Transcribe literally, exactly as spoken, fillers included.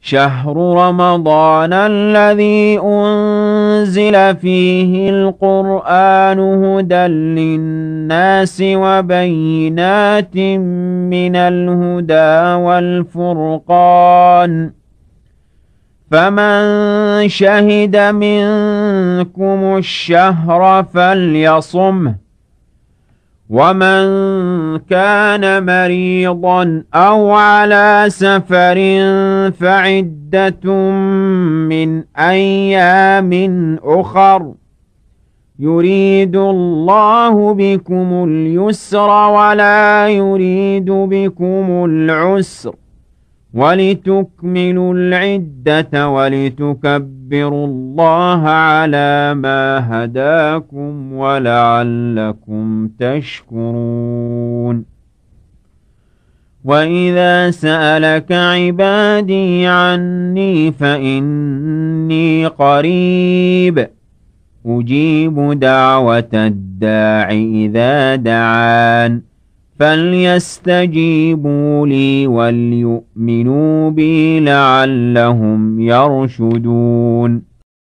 شهر رمضان الذي أنزل فيه القرآن هدى للناس وبينات من الهدى والفرقان فمن شهد منكم الشهر فليصمه ومن كان مريضا أو على سفر فعدة من أيام أخر يريد الله بكم اليسر ولا يريد بكم العسر ولتكملوا العدة ولتكبروا الله على ما هداكم ولعلكم تشكرون. وإذا سألك عبادي عني فإني قريب أجيب دعوة الداع إذا دعان فليستجيبوا لي وليؤمنوا بي لعلهم يرشدون.